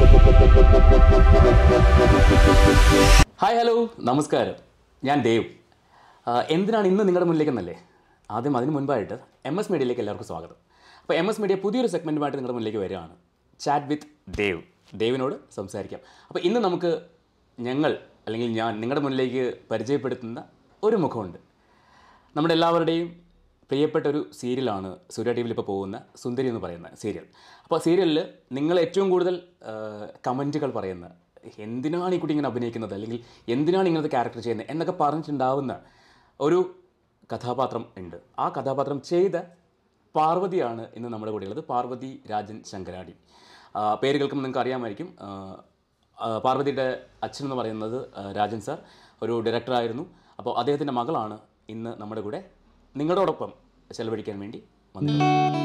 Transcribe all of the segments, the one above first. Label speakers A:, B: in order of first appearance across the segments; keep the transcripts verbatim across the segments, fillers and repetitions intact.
A: Hi hello നമസ്കാരം, ഞാൻ ദേവ്. എന്തിനാണ് ഇന്ന് നിങ്ങളുടെ മുന്നിലേക്കെന്നല്ലേ? ആദ്യം അതിന് മുൻപായിട്ട് എം എസ് മീഡിയയിലേക്ക് എല്ലാവർക്കും സ്വാഗതം. അപ്പോൾ എം എസ് മീഡിയ പുതിയൊരു സെഗ്മെൻറ്റുമായിട്ട് നിങ്ങളുടെ മുന്നിലേക്ക് വരികയാണ്. Chat with Dev. ദേവിനോട് സംസാരിക്കാം. അപ്പോൾ ഇന്ന് നമുക്ക് ഞങ്ങൾ അല്ലെങ്കിൽ ഞാൻ നിങ്ങളുടെ മുന്നിലേക്ക് പരിചയപ്പെടുത്തുന്ന ഒരു മുഖമുണ്ട്. നമ്മുടെ എല്ലാവരുടെയും പ്രിയപ്പെട്ട ഒരു സീരിയലാണ് സൂര്യ ടി വിയിൽ ഇപ്പോൾ പോകുന്ന സുന്ദരി എന്ന് പറയുന്ന സീരിയൽ. അപ്പോൾ സീരിയലിൽ നിങ്ങൾ ഏറ്റവും കൂടുതൽ കമൻറ്റുകൾ പറയുന്ന, എന്തിനാണ് ഈ കുട്ടി ഇങ്ങനെ അഭിനയിക്കുന്നത്, അല്ലെങ്കിൽ എന്തിനാണ് ഇങ്ങനത്തെ ക്യാരക്ടർ ചെയ്യുന്നത് എന്നൊക്കെ പറഞ്ഞിട്ടുണ്ടാവുന്ന ഒരു കഥാപാത്രം ഉണ്ട്. ആ കഥാപാത്രം ചെയ്ത പാർവതിയാണ് ഇന്ന് നമ്മുടെ കൂടെയുള്ളത്. പാർവതി രാജൻ ശങ്കരാടി. പേര് കേൾക്കുമ്പോൾ നിങ്ങൾക്ക് അറിയാമായിരിക്കും. പാർവതിയുടെ അച്ഛൻ എന്ന് പറയുന്നത് രാജൻ സാർ ഒരു ഡയറക്ടറായിരുന്നു. അപ്പോൾ അദ്ദേഹത്തിൻ്റെ മകളാണ് ഇന്ന് നമ്മുടെ കൂടെ നിങ്ങളോടൊപ്പം ചെലവഴിക്കാൻ വേണ്ടി വന്നിട്ടുണ്ട്.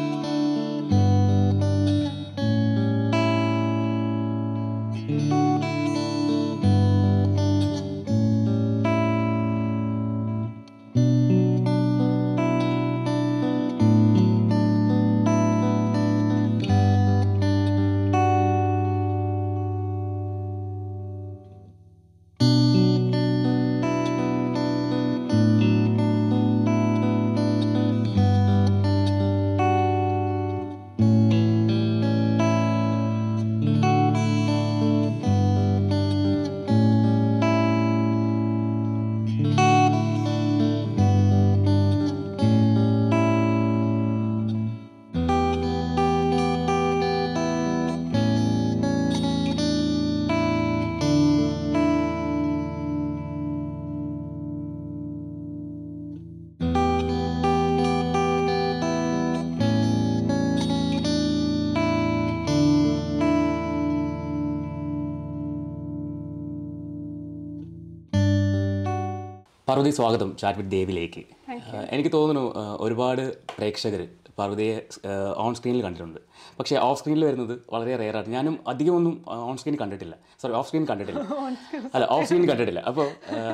A: പാർവതി, സ്വാഗതം ചാറ്റ് വിത്ത് ദേവിലേക്ക്. എനിക്ക് തോന്നുന്നു ഒരുപാട് പ്രേക്ഷകർ പാർവതിയെ ഓൺ സ്ക്രീനിൽ കണ്ടിട്ടുണ്ട്. പക്ഷേ ഓഫ് സ്ക്രീനിൽ വരുന്നത് വളരെ റെയറാണ്. ഞാനും അധികമൊന്നും ഓൺ സ്ക്രീൻ കണ്ടിട്ടില്ല. സോറി, ഓഫ് സ്ക്രീൻ കണ്ടിട്ടില്ല. അല്ല, ഓഫ് സ്ക്രീൻ കണ്ടിട്ടില്ല. അപ്പോൾ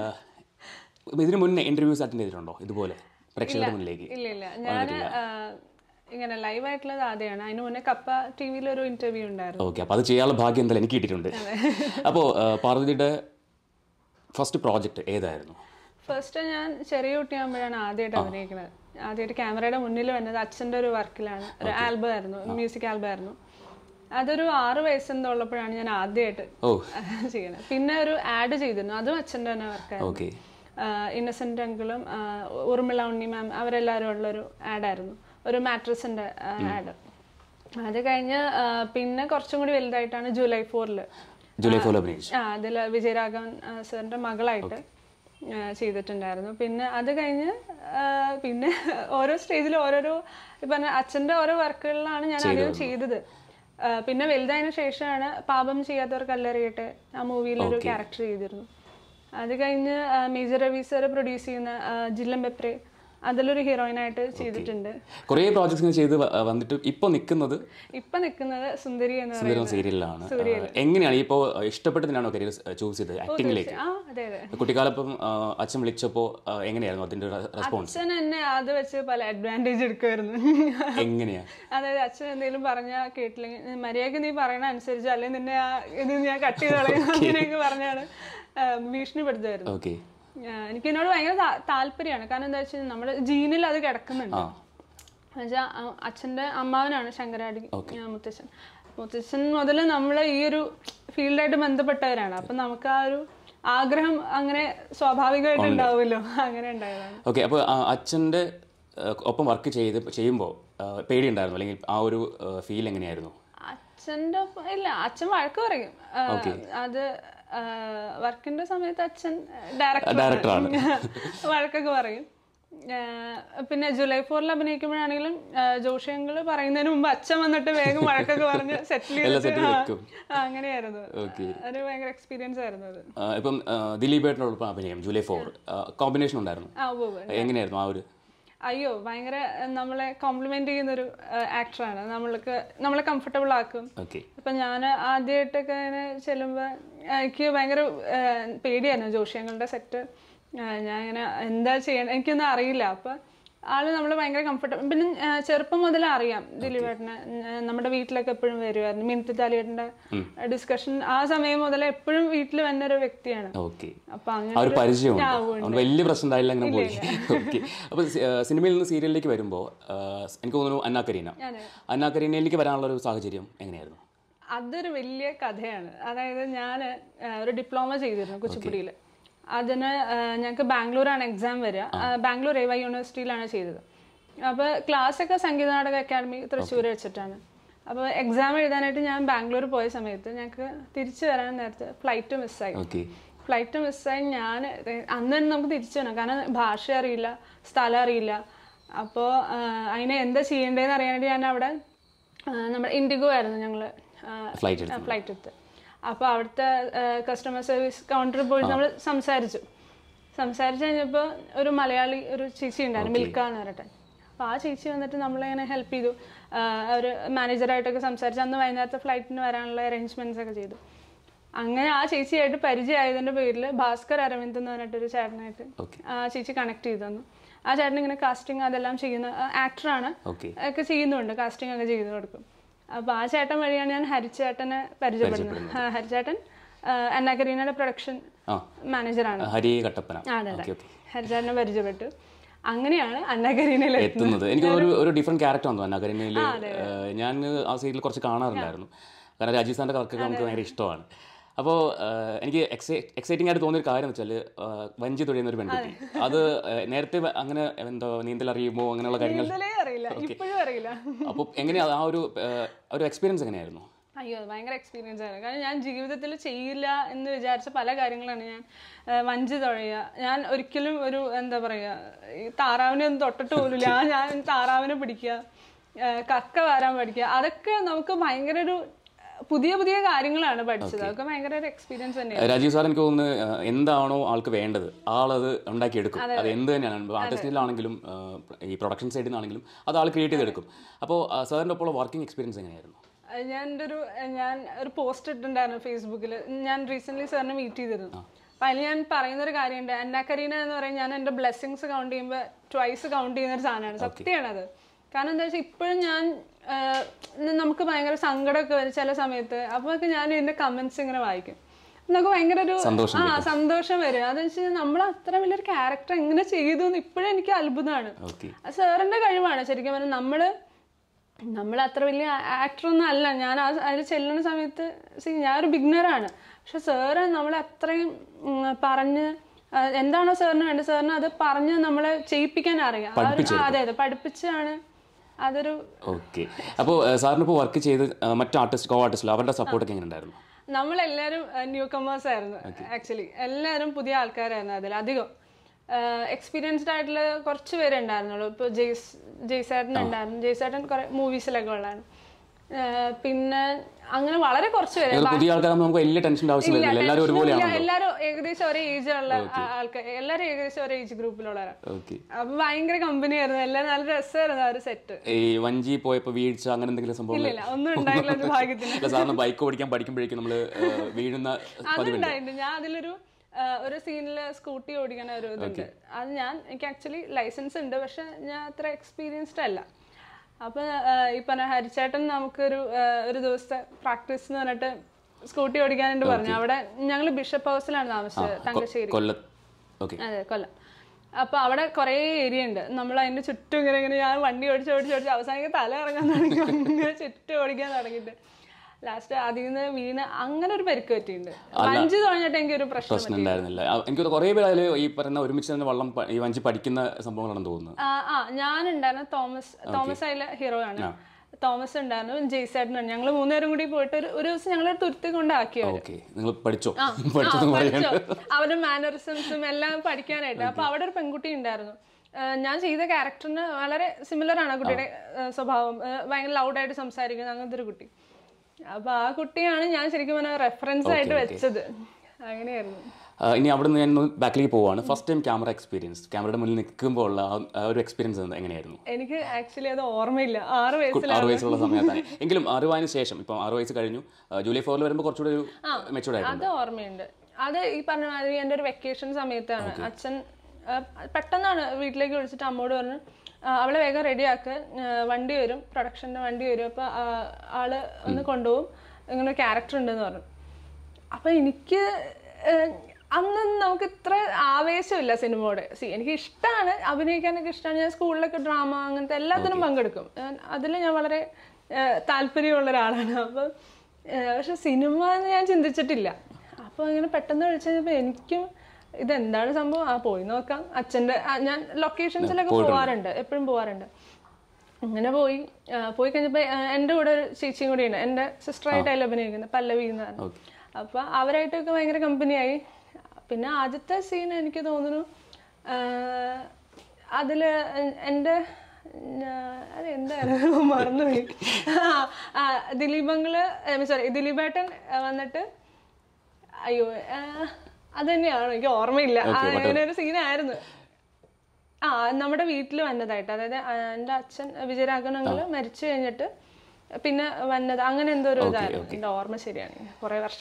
A: ഇതിന് മുന്നേ ഇൻ്റർവ്യൂസ് അറ്റൻഡ് ചെയ്തിട്ടുണ്ടോ ഇതുപോലെ പ്രേക്ഷകരുടെ മുന്നിലേക്ക്?
B: ഇല്ല ഇല്ല ഞാൻ ഇങ്ങനെ ലൈവ് ആയിട്ടുള്ളത് ആദ്യമാണ്. അതിന് മുന്നേ കപ്പ ടി വിയിൽ ഒരു ഇന്റർവ്യൂ ഉണ്ടായിരുന്നു.
A: ഓക്കെ, അപ്പോൾ അത് ചെയ്യാനുള്ള ഭാഗ്യം എന്തായാലും എനിക്ക് കിട്ടിയിട്ടുണ്ട്. അപ്പോൾ പാർവതിയുടെ ഫസ്റ്റ് പ്രോജക്റ്റ് ഏതായിരുന്നു?
B: ഫസ്റ്റ് ഞാൻ ചെറിയ കുട്ടിയാകുമ്പോഴാണ് ആദ്യമായിട്ട് അഭിനയിക്കുന്നത്. ആദ്യമായിട്ട് ക്യാമറയുടെ മുന്നിൽ വന്നത് അച്ഛൻ്റെ ഒരു വർക്കിലാണ്. ഒരു ആൽബം ആയിരുന്നു, മ്യൂസിക് ആൽബം ആയിരുന്നു. അതൊരു ആറ് വയസ്സെന്തോ ഉള്ളപ്പോഴാണ് ഞാൻ ആദ്യമായിട്ട് ചെയ്യുന്നത്. പിന്നെ ഒരു ആഡ് ചെയ്തിരുന്നു, അതും അച്ഛൻ്റെ തന്നെ വർക്കായിരുന്നു. ഇന്നസെന്റ് അങ്കിളും ഉർമിള ഉണ്ണി മാം അവരെല്ലാവരും ഉള്ളൊരു ആഡായിരുന്നു, ഒരു മാട്രസിൻ്റെ ആഡ്. അത് കഴിഞ്ഞ് പിന്നെ കുറച്ചും കൂടി വലുതായിട്ടാണ് ജൂലൈ ഫോറിൽ അതിൽ വിജയരാഘവൻ സാറിൻ്റെ മകളായിട്ട് ചെയ്തിട്ടുണ്ടായിരുന്നു. പിന്നെ അത് കഴിഞ്ഞ് പിന്നെ ഓരോ സ്റ്റേജിൽ ഓരോരോ ഇപ്പം അച്ഛൻ്റെ ഓരോ വർക്കുകളിലാണ് ഞാൻ ആദ്യം ചെയ്തത്. പിന്നെ വലുതായതിനു ശേഷമാണ് പാപം ചെയ്യാത്തവർ കല്ലെറിയട്ടെ ആ മൂവിയിലൊരു ക്യാരക്ടർ ചെയ്തിരുന്നു. അത് കഴിഞ്ഞ് മേജർ രവി സാർ പ്രൊഡ്യൂസ് ചെയ്യുന്ന ജില്ലം പെപ്രെ, അതിലൊരു ഹീറോയിനായിട്ട് ചെയ്തിട്ടുണ്ട്.
A: കുറേ പ്രോജക്ട്സ് ചെയ്ത് വന്നിട്ട് ഇപ്പൊ നിൽക്കുന്നത്
B: ഇപ്പൊ നിൽക്കുന്നത് സുന്ദരി എന്ന് പറയുന്ന
A: സീരിയലിലാണ്. എങ്ങനെയാണ് ഇപ്പോൾ ഇഷ്ടപ്പെട്ടതിനാണോ കരിയർ ചൂസ് ചെയ്തത് ആക്ടിംഗിലേക്ക്? കുട്ടിക്കാലപ്പം അച്ഛൻ വിളിച്ചപ്പോ എങ്ങനെയായിരുന്നു അതിന്റെ റെസ്പോൺസ്?
B: അച്ഛൻ എന്നെ അത് വെച്ച് പല അഡ്വാൻറ്റേജ് എടുക്കുമായിരുന്നു.
A: എങ്ങനെയാ?
B: അതായത് അച്ഛൻ എന്തെങ്കിലും പറഞ്ഞാൽ കേട്ടില്ലെങ്കിൽ മര്യാദക്ക് നീ പറയണ അനുസരിച്ച് അല്ലെങ്കിൽ നിന്നെ ഇത് ഞാൻ കട്ട് ചെയ്ത് കളയുന്നു അങ്ങനെയൊക്കെ പറഞ്ഞാണ് ഭീഷണിപ്പെടുത്തുമായിരുന്നു.
A: ഓക്കെ,
B: എനിക്ക് എന്നോട് ഭയങ്കര താല്പര്യമാണ്. കാരണം എന്താ വെച്ചാൽ നമ്മുടെ ജീനിൽ അത് കിടക്കുന്നുണ്ട്. എന്നുവെച്ചാൽ അച്ഛൻ്റെ അമ്മാവനാണ് ശങ്കരാടി മുത്തച്ഛൻ. മുത്തച്ഛൻ മുതൽ നമ്മൾ ഈ ഒരു ഫീൽഡായിട്ട് ബന്ധപ്പെട്ടവരാണ്. അപ്പം നമുക്ക് ആ ഒരു ആഗ്രഹം അങ്ങനെ സ്വാഭാവികമായിട്ട് ഉണ്ടാവുമല്ലോ, അങ്ങനെ ഉണ്ടായതാണ്.
A: ഓക്കെ, അപ്പോൾ അച്ഛൻ്റെ ഒപ്പം വർക്ക് ചെയ്ത് ചെയ്യുമ്പോൾ പേടിയുണ്ടായിരുന്നു, അല്ലെങ്കിൽ ആ ഒരു ഫീൽ എങ്ങനെയായിരുന്നു?
B: അച്ഛൻ്റെ ഒപ്പം ഇല്ല, അച്ഛൻ വഴക്ക് പറയും. അത് വർക്കിന്റെ സമയത്ത് അച്ഛൻ ഡയറക്ടറാണ്, വഴക്കൊക്കെ പറയും. പിന്നെ ജൂലൈ ഫോറിൽ അഭിനയിക്കുമ്പോഴാണെങ്കിലും ജോഷിയങ്ങള് പറയുന്നതിന് മുമ്പ് അച്ഛൻ വന്നിട്ട് വേഗം വഴക്കൊക്കെ പറഞ്ഞ് സെറ്റിൽ ചെയ്തിട്ട് അങ്ങനെയായിരുന്നു. ഒരു ഭയങ്കര എക്സ്പീരിയൻസ് ആയിരുന്നു അത്.
A: ഇപ്പം ദിലീപേട്ടനോടൊപ്പം അഭിനയം ജൂലൈ ഫോർ കോമ്പിനേഷൻ ഉണ്ടായിരുന്നു, എങ്ങനെയായിരുന്നു ആ ഒരു?
B: അയ്യോ, ഭയങ്കര നമ്മളെ കോംപ്ലിമെന്റ് ചെയ്യുന്നൊരു ആക്ടറാണ്. നമ്മൾക്ക് നമ്മളെ കംഫർട്ടബിൾ ആക്കും. ഇപ്പൊ ഞാൻ ആദ്യമായിട്ടൊക്കെ ഇങ്ങനെ ചെല്ലുമ്പോ എനിക്ക് ഭയങ്കര പേടിയായിരുന്നു ജോഷിയങ്ങളുടെ സെറ്റ്. ഞാൻ ഇങ്ങനെ എന്താ ചെയ്യണം എനിക്കൊന്നും അറിയില്ല. അപ്പൊ ആള് നമ്മൾ ഭയങ്കര കംഫർട്ടബിൾ. പിന്നെ ചെറുപ്പം മുതലേ അറിയാം ദിലീപേട്ടനെ, നമ്മുടെ വീട്ടിലൊക്കെ എപ്പോഴും വരുമായിരുന്നു. മിനിറ്റ് താലിയേട്ടൻ്റെ ഡിസ്കഷൻ ആ സമയം മുതലേ എപ്പോഴും വീട്ടിൽ വന്നൊരു വ്യക്തിയാണ്.
A: അപ്പൊ അങ്ങനെ വലിയ പ്രശ്നം ഉണ്ടായില്ല, അങ്ങനെ പോയി. ഓക്കെ. അപ്പൊ സിനിമയിൽ നിന്ന് സീരിയലിലേക്ക് വരുമ്പോൾ എനിക്ക് തോന്നുന്നു അന്ന കരീന അന്ന കരീനയിലേക്ക് വരാനുള്ള ഒരു സാഹചര്യം എങ്ങനെയായിരുന്നു?
B: അതൊരു വലിയ കഥയാണ്. അതായത് ഞാൻ ഒരു ഡിപ്ലോമ ചെയ്തിരുന്നു കുച്ചിപ്പുടിയിൽ. അതിന് ഞങ്ങൾക്ക് ബാംഗ്ലൂരാണ് എക്സാം വരിക. ബാംഗ്ലൂർ എ വൈ യൂണിവേഴ്സിറ്റിയിലാണ് ചെയ്തത്. അപ്പോൾ ക്ലാസ്സൊക്കെ സംഗീത നാടക അക്കാദമി തൃശ്ശൂർ വെച്ചിട്ടാണ്. അപ്പോൾ എക്സാം എഴുതാനായിട്ട് ഞാൻ ബാംഗ്ലൂർ പോയ സമയത്ത് ഞങ്ങൾക്ക് തിരിച്ചു വരാൻ നേരത്തെ ഫ്ലൈറ്റ് മിസ്സായി. ഫ്ലൈറ്റ് മിസ്സായി ഞാൻ അന്ന് തന്നെ നമുക്ക് തിരിച്ചു വരണം, കാരണം ഭാഷ അറിയില്ല, സ്ഥലം അറിയില്ല. അപ്പോൾ അതിനെ എന്താ ചെയ്യേണ്ടതെന്ന് അറിയാനായിട്ട് ഞാൻ അവിടെ നമ്മുടെ ഇൻഡിഗോ ആയിരുന്നു ഞങ്ങൾ ഫ്ലൈറ്റ് എടുത്ത്. അപ്പോൾ അവിടുത്തെ കസ്റ്റമർ സർവീസ് കൗണ്ടറിൽ പോയി നമ്മൾ സംസാരിച്ചു. സംസാരിച്ച് കഴിഞ്ഞപ്പോൾ ഒരു മലയാളി ഒരു ചേച്ചി ഉണ്ടായിരുന്നു, മിൽക്ക എന്ന് പറഞ്ഞിട്ട്. അപ്പോൾ ആ ചേച്ചി വന്നിട്ട് നമ്മളിങ്ങനെ ഹെൽപ്പ് ചെയ്തു. ഒരു മാനേജറായിട്ടൊക്കെ സംസാരിച്ച് അന്ന് വൈകുന്നേരത്തെ ഫ്ലൈറ്റിന് വരാനുള്ള അറേഞ്ച്മെൻറ്റ്സ് ഒക്കെ ചെയ്തു. അങ്ങനെ ആ ചേച്ചിയായിട്ട് പരിചയമായതിൻ്റെ പേരിൽ ഭാസ്കർ അരവിന്ദ് എന്ന് പറഞ്ഞിട്ടൊരു ചേട്ടനായിട്ട് ആ ചേച്ചി കണക്ട് ചെയ്തു തന്നു. ആ ചേട്ടൻ ഇങ്ങനെ കാസ്റ്റിംഗ് അതെല്ലാം ചെയ്യുന്ന ആക്ടറാണ്, ഒക്കെ ചെയ്യുന്നുണ്ട്, കാസ്റ്റിംഗ് ഒക്കെ ചെയ്തു കൊടുക്കും. അപ്പോൾ ആ ചേട്ടൻ വഴിയാണ് ഞാൻ ഹരിച്ചേട്ടനെ പരിചയപ്പെടുന്നത്. ഹരിച്ചേട്ടൻ അന്ന കരീനയുടെ പ്രൊഡക്ഷൻ മാനേജറാണ്. അതെ അതെ, ഹരിച്ചേട്ടനെ പരിചയപ്പെട്ടു. അങ്ങനെയാണ് അന്ന കരീനയിൽ
A: എത്തുന്നത്. എനിക്ക് ഒരു ഒരു ഡിഫറെന്റ് ക്യാരക്ടർ വന്നു അന്ന കരീനയിൽ. ഞാൻ ആ സീരിയൽ കുറച്ച് കാണാറുണ്ടായിരുന്നു, കാരണം രാജീവ് സാറിന്റെ വർക്കൊക്കെ നമുക്ക് ഭയങ്കര ഇഷ്ടമാണ്. അപ്പോൾ എനിക്ക് എക്സൈ എക്സൈറ്റിംഗ് ആയിട്ട് തോന്നിയൊരു കാര്യം എന്ന് വെച്ചാൽ വഞ്ചി തുഴയുന്ന ഒരു പെൺകുട്ടി. അത് നേരത്തെ അങ്ങനെ എന്തോ നീന്തൽ അറിയുമോ അങ്ങനെയുള്ള കാര്യങ്ങൾ? അപ്പോൾ എങ്ങനെയാണ് ആ ഒരു ഒരു എക്സ്പീരിയൻസ് എങ്ങനെയായിരുന്നു?
B: അയ്യോ, ഭയങ്കര എക്സ്പീരിയൻസ് ആയിരുന്നു. കാരണം ഞാൻ ജീവിതത്തിൽ ചെയ്യില്ല എന്ന് വിചാരിച്ച പല കാര്യങ്ങളാണ് ഞാൻ വഞ്ചി തുഴയുക. ഞാൻ ഒരിക്കലും ഒരു എന്താ പറയുക, ഈ താറാവിനെ ഒന്നും തൊട്ടിട്ട് പോലില്ല. ഞാൻ താറാവിനെ പിടിക്കുക, കക്ക വരാൻ പഠിക്കുക, അതൊക്കെ നമുക്ക് ഭയങ്കര ഒരു പുതിയ പുതിയ കാര്യങ്ങളാണ് പഠിച്ചത്. അതൊക്കെ ഭയങ്കര ഒരു എക്സ്പീരിയൻസ് തന്നെയാണ്.
A: രാജീവ് സാർ എനിക്ക് തോന്നുന്നു എന്താണോ ആൾക്ക് വേണ്ടത് ആളത് ഉണ്ടാക്കിയെടുക്കും. അത് എന്ത് തന്നെയാണ്, ആർട്ടിസ്റ്റിലാണെങ്കിലും ഈ പ്രൊഡക്ഷൻ സൈഡിൽ നിന്നാണെങ്കിലും അത് ആൾ ക്രിയേറ്റ് ചെയ്തെടുക്കും. അപ്പോൾ സാറിൻ്റെ ഒപ്പം വർക്കിംഗ് എക്സ്പീരിയൻസ് എങ്ങനെയായിരുന്നു?
B: ഞാൻ എൻ്റെ ഒരു ഞാൻ ഒരു പോസ്റ്റ് ഇട്ടിട്ടുണ്ടായിരുന്നു ഫേസ്ബുക്കിൽ. ഞാൻ റീസെൻ്റ്ലി സാറിനെ മീറ്റ് ചെയ്തിരുന്നു. അപ്പം അതിൽ ഞാൻ പറയുന്നൊരു കാര്യമുണ്ട്, അന്ന കരീന എന്ന് പറയുന്നത് ഞാൻ എൻ്റെ ബ്ലെസ്സിങ്സ് കൗണ്ട് ചെയ്യുമ്പോൾ ട്വൈസ് കൗണ്ട് ചെയ്യുന്നൊരു സാധനമാണ്. സത്യമാണത്. കാരണം എന്താ വെച്ചാൽ ഇപ്പോഴും ഞാൻ നമുക്ക് ഭയങ്കര സങ്കടമൊക്കെ വരും ചില സമയത്ത്. അപ്പോഴൊക്കെ ഞാൻ ഇതിൻ്റെ കമൻറ്റ്സ് ഇങ്ങനെ വായിക്കും. നമുക്ക് ഭയങ്കര ഒരു ആ സന്തോഷം വരും. അതെന്ന് വെച്ച് കഴിഞ്ഞാൽ നമ്മൾ അത്ര വലിയൊരു ക്യാരക്ടർ എങ്ങനെ ചെയ്തു എന്ന് ഇപ്പോഴും എനിക്ക് അത്ഭുതമാണ്. സാറിൻ്റെ കഴിവാണ് ശരിക്കും പറഞ്ഞാൽ. നമ്മൾ നമ്മൾ അത്ര വലിയ ആക്ടറൊന്നും അല്ല. ഞാൻ ആ അതിൽ ചെല്ലുന്ന സമയത്ത് ഞാൻ ഒരു ബിഗിനറാണ്. പക്ഷെ സാറ് നമ്മളെ അത്രയും പറഞ്ഞ് എന്താണോ സാറിന് വേണ്ടത് സാറിന് അത് പറഞ്ഞ് നമ്മളെ ചെയ്യിപ്പിക്കാൻ അറിയാം. അതെ അതെ, പഠിപ്പിച്ചാണ് അതൊരു.
A: ഓക്കെ. അപ്പോൾ സാറിന് ഇപ്പോൾ വർക്ക് ചെയ്ത് മറ്റു ആർട്ടിസ്റ്റ് കോ ആർട്ടിസ്റ്റിലോ അവരുടെ സപ്പോർട്ടൊക്കെ എങ്ങനെ ഉണ്ടായിരുന്നു?
B: നമ്മളെല്ലാവരും ന്യൂ കമേഴ്സ് ആയിരുന്നു ആക്ച്വലി. എല്ലാവരും പുതിയ ആൾക്കാരായിരുന്നു. അതിൽ അധികം എക്സ്പീരിയൻസ്ഡ് ആയിട്ടുള്ള കുറച്ച് പേരെ ഉണ്ടായിരുന്നുള്ളൂ. ഇപ്പോൾ ജെയ്സ് ജെയ്സേട്ടൻ ഉണ്ടായിരുന്നു. ജെയ്സേട്ടൻ കുറേ മൂവീസിലൊക്കെ ഉള്ളതാണ്. പിന്നെ അങ്ങനെ വളരെ കുറച്ച് പേര്. എല്ലാവരും ഏകദേശം ഒരേ ഏജ് ഉള്ള ആൾക്കാർ, എല്ലാവരും ഏകദേശം ഒരേ ഏജ് ഗ്രൂപ്പിലുള്ളവരാണ്. അപ്പൊ ഭയങ്കര കമ്പനിയായിരുന്നു. എല്ലാം നല്ല രസമായിരുന്നു ആ ഒരു സെറ്റ്.
A: വഞ്ചി പോയപ്പോ വീഴ്ച അങ്ങനെ എന്തെങ്കിലും സംഭവം
B: ഇല്ല, ഒന്നും ഉണ്ടായില്ല ഭാഗ്യത്തിന്.
A: ബൈക്ക് ഓടിക്കാൻ പഠിക്കുമ്പോഴേക്കും നമ്മള് വീഴുന്ന
B: അതുണ്ടായിട്ടുണ്ട്. ഞാൻ അതിലൊരു ഒരു സീനിൽ സ്കൂട്ടി ഓടിക്കണ ഒരു ഇതുണ്ട്. അത് ഞാൻ എനിക്ക് ആക്ച്വലി ലൈസൻസ് ഉണ്ട്, പക്ഷെ ഞാൻ അത്ര എക്സ്പീരിയൻസ്ഡ് അല്ല. അപ്പം ഈ പറഞ്ഞ ഹരിച്ചേട്ടൻ നമുക്കൊരു ഒരു ദിവസത്തെ പ്രാക്ടീസ് എന്ന് പറഞ്ഞിട്ട് സ്കൂട്ടി ഓടിക്കാനായിട്ട് പറഞ്ഞു. അവിടെ ഞങ്ങൾ ബിഷപ്പ് ഹൗസിലാണ് താമസിച്ചത്, തങ്കശ്ശേരി. അതെ, കൊല്ലം. അപ്പോൾ അവിടെ കുറേ ഏരിയ ഉണ്ട്. നമ്മൾ അതിൻ്റെ ചുറ്റും ഇങ്ങനെ ഇങ്ങനെ ഞാൻ വണ്ടി ഓടിച്ച് ഓടിച്ച് ഓടിച്ച് അവസാനം തല ഇറങ്ങാൻ തുടങ്ങി. അങ്ങനെ ചുറ്റും ഓടിക്കാൻ തുടങ്ങിയിട്ട് ലാസ്റ്റ് അതിൽ നിന്ന് വീണ് അങ്ങനെ ഒരു പരിക്ക് പറ്റിയിട്ടുണ്ട്. വഞ്ചി തുഴഞ്ഞിട്ട് എനിക്ക് ഒരു പ്രശ്നം
A: ഉണ്ടായിരുന്നില്ല. എനിക്ക് കുറേ പേര് ഈ പറയുന്ന ഒരുമിച്ച് തന്നെ വള്ളം ഈ വഞ്ചി പഠിക്കുന്ന സംഭവങ്ങളാണെന്ന് തോന്നുന്നു.
B: ആ ആ ഞാനുണ്ടായിരുന്നു. തോമസ് തോമസ് അതിലെ ഹീറോ ആണ്. തോമസ് ഉണ്ടായിരുന്നു, ജെയ്സേട്ടൻ. ഞങ്ങൾ മൂന്നുപേരും കൂടി പോയിട്ട് ഒരു ഒരു ദിവസം ഞങ്ങൾ തുരുത്തി കൊണ്ടാക്കിയത്. അവരുടെ മാനറിസംസും എല്ലാം പഠിക്കാനായിട്ട്. അപ്പൊ അവിടെ ഒരു പെൺകുട്ടി ഉണ്ടായിരുന്നു. ഞാൻ ചെയ്ത ക്യാരക്ടറിന് വളരെ സിമിലർ ആണ് ആ കുട്ടിയുടെ സ്വഭാവം. ഭയങ്കര ലൗഡായിട്ട് സംസാരിക്കുന്നത് അങ്ങനത്തെ ഒരു കുട്ടി. അപ്പൊ ആ കുട്ടിയാണ് ഞാൻ ശരിക്കും പറഞ്ഞാൽ റെഫറൻസ് ആയിട്ട് വെച്ചത്. അങ്ങനെയായിരുന്നു.
A: ഇനി അവിടെ നിന്ന് ഞാൻ ബാക്കിലേക്ക് പോവാണ്. ഫസ്റ്റ് ടൈം ക്യാമറ എക്സ്പീരിയൻസ്, ക്യാമറയുടെ മുന്നിൽ നിൽക്കുമ്പോൾ ഉള്ള ഒരു എക്സ്പീരിയൻസ് എങ്ങനെയായിരുന്നു?
B: എനിക്ക് ആക്ച്വലി അത് ഓർമ്മയില്ല. ആറ് വയസ്സിൽ
A: ആറ് വയസ്സുള്ള സമയത്താണ്. എങ്കിലും അറിവായതിനു ശേഷം ഇപ്പം ആറ് വയസ്സ് കഴിഞ്ഞു, ജൂലൈ ഫോറിൽ വരുമ്പോൾ കുറച്ചുകൂടി ഒരു മെച്ചൂർഡ് ആയിരുന്നു.
B: അത് ഓർമ്മയുണ്ട്. അത് ഈ പറഞ്ഞ മാതിരി എൻ്റെ ഒരു വെക്കേഷൻ സമയത്താണ്. അച്ഛൻ പെട്ടെന്നാണ് വീട്ടിലേക്ക് വിളിച്ചിട്ട് അമ്മോട് പറഞ്ഞു അവളെ വേഗം റെഡിയാക്കുക, വണ്ടി വരും, പ്രൊഡക്ഷൻ്റെ വണ്ടി വരും, അപ്പോൾ ആള് ഒന്ന് കൊണ്ടുപോകും, ഇങ്ങനെ ഒരു ക്യാരക്ടർ ഉണ്ടെന്ന് പറഞ്ഞു. അപ്പം എനിക്ക് അന്ന് നമുക്ക് ഇത്ര ആവേശമില്ല സിനിമയോട്. സി എനിക്ക് ഇഷ്ടമാണ്, അഭിനയിക്കാനൊക്കെ ഇഷ്ടമാണ്. ഞാൻ സ്കൂളിലൊക്കെ ഡ്രാമ അങ്ങനത്തെ എല്ലാത്തിനും പങ്കെടുക്കും. അതിൽ ഞാൻ വളരെ താല്പര്യമുള്ള ഒരാളാണ്. അപ്പം പക്ഷെ സിനിമ എന്ന് ഞാൻ ചിന്തിച്ചിട്ടില്ല. അപ്പോൾ ഇങ്ങനെ പെട്ടെന്ന് വിളിച്ചു കഴിഞ്ഞപ്പോൾ എനിക്കും ഇതെന്താണ് സംഭവം, ആ പോയി നോക്കാം. അച്ഛൻ്റെ ഞാൻ ലൊക്കേഷൻസിലൊക്കെ പോകാറുണ്ട്, എപ്പോഴും പോകാറുണ്ട്. അങ്ങനെ പോയി പോയി കഴിഞ്ഞപ്പോൾ എൻ്റെ കൂടെ ഒരു ചേച്ചിയും കൂടിയുണ്ട്, എൻ്റെ സിസ്റ്ററായിട്ടായാലും അഭിനയിക്കുന്നത്, പല്ലവി എന്ന് പറഞ്ഞു. അപ്പോൾ അവരായിട്ടൊക്കെ ഭയങ്കര കമ്പനിയായി. പിന്നെ ആദ്യത്തെ സീൻ എനിക്ക് തോന്നുന്നു അതിൽ എൻ്റെ അതെന്തായിരുന്നു മറന്നുപോയി. ആ ദിലീപങ്ങള് സോറി ദിലീപേട്ടൻ വന്നിട്ട് അയ്യോ അത് തന്നെയാണ്, എനിക്ക് ഓർമ്മയില്ല. അങ്ങനെ ഒരു സീനായിരുന്നു. ആ നമ്മുടെ വീട്ടിൽ വന്നതായിട്ട്, അതായത് എൻ്റെ അച്ഛൻ വിജയരാഘവനങ്ങള് മരിച്ചു കഴിഞ്ഞിട്ട് പിന്നെ വന്നത്, അങ്ങനെ എന്തോ ഒരു ഇതായിരുന്നു. എൻ്റെ ഓർമ്മ ശരിയാണ്, കുറെ വർഷം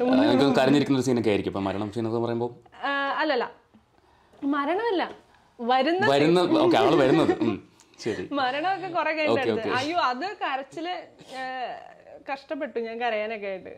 A: മുമ്പ്.
B: അല്ലല്ല, മരണമല്ല, വരുന്നത് മരണമൊക്കെ കുറെ കഴിഞ്ഞിട്ട്. അയ്യോ അത് കരച്ചില് കഷ്ടപ്പെട്ടു ഞാൻ കരയാനൊക്കെ ആയിട്ട്.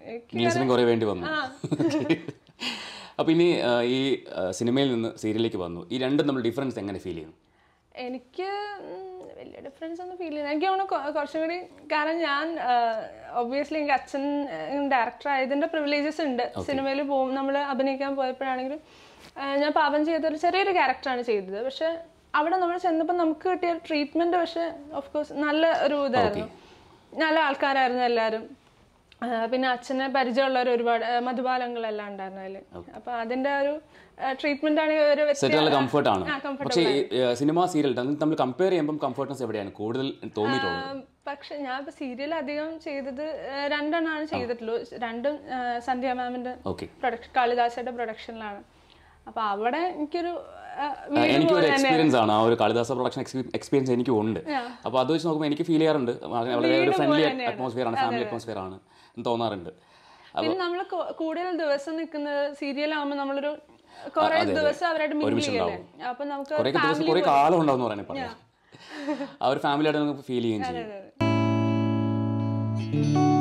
A: അപ്പൊ ഇനി ഈ സിനിമയിൽ നിന്ന് സീരിയലിലേക്ക് വന്നു, ഈ രണ്ടും നമ്മൾ ഡിഫറൻസ് എങ്ങനെ ഫീൽ ചെയ്യുന്നു?
B: എനിക്ക് വലിയ ഡിഫറൻസ് ഒന്നും ഫീൽ ചെയ്യുന്നത് എനിക്ക് തോന്നുന്നു കുറച്ചും കൂടി, കാരണം ഞാൻ ഒബ്വിയസ്ലി എനിക്ക് അച്ഛൻ ഡയറക്ടർ ആയതിൻ്റെ പ്രിവിലേജസ് ഉണ്ട്. സിനിമയിൽ പോകും, നമ്മൾ അഭിനയിക്കാൻ പോയപ്പോഴാണെങ്കിലും ഞാൻ പാപം ചെയ്തൊരു ചെറിയൊരു ക്യാരക്ടറാണ് ചെയ്തത്. പക്ഷെ അവിടെ നമ്മൾ ചെന്നപ്പോൾ നമുക്ക് കിട്ടിയ ട്രീറ്റ്മെൻറ്റ് പക്ഷെ ഓഫ് കോഴ്സ് നല്ല ഒരു ഇതായിരുന്നു, നല്ല ആൾക്കാരായിരുന്നു എല്ലാവരും. പിന്നെ അച്ഛനെ പരിചയമുള്ളവർ ഒരുപാട് മധുബാലങ്ങളെല്ലാം ഉണ്ടായിരുന്നു അതിൽ. അപ്പൊ അതിന്റെ ഒരു ട്രീറ്റ്മെന്റ് ആണെങ്കിൽ
A: കംഫർട്ട് ആണ്. പക്ഷേ സിനിമ സീരിയൽ തമ്മിൽ കമ്പയർ ചെയ്യുമ്പോൾ കംഫർട്ട്നെസ് എവിടെയാണ് കൂടുതൽ തോന്നിയിട്ടുള്ളത്?
B: പക്ഷെ ഞാൻ ഇപ്പൊ സീരിയൽ അധികം ചെയ്തത് രണ്ടെണ്ണമാണ് ചെയ്തിട്ടുള്ളൂ. രണ്ടും സന്ധ്യ മാമിന്റെ പ്രൊഡക്ഷൻ, കാളിദാസയുടെ പ്രൊഡക്ഷനിലാണ്. അപ്പൊ അവിടെ എനിക്കൊരു
A: എനിക്കൊരു എക്സ്പീരിയൻസ് ആണ്, ആ ഒരു കാളിദാസ പ്രൊഡക്ഷൻ എക്സ്പീരിയൻസ് എനിക്കും ഉണ്ട്. അപ്പോൾ അത് വെച്ച് നോക്കുമ്പോൾ എനിക്ക് ഫീൽ ചെയ്യാറുണ്ട് വളരെ ഒരു ഫ്രണ്ട്ലി അറ്റ്മോസ്ഫിയർ ആണ്, ഫാമിലി അറ്റ്മോസ്ഫിയർ ആണ് തോന്നാറുണ്ട്.
B: പിന്നെ നമ്മൾ കൂടുതൽ ദിവസം നിൽക്കുന്നത് സീരിയലാകുമ്പോൾ നമ്മളൊരു കുറെ ദിവസം അവരായിട്ട് മിങ്കിൾ ചെയ്യല്ലേ, അപ്പൊ നമുക്ക്
A: കുറെ കാലം ഉണ്ടാവും എന്ന് പറയാൻ, ആ ഒരു ഫാമിലി ആയിട്ട് നമുക്ക് ഫീൽ ചെയ്യുകയും ചെയ്യും.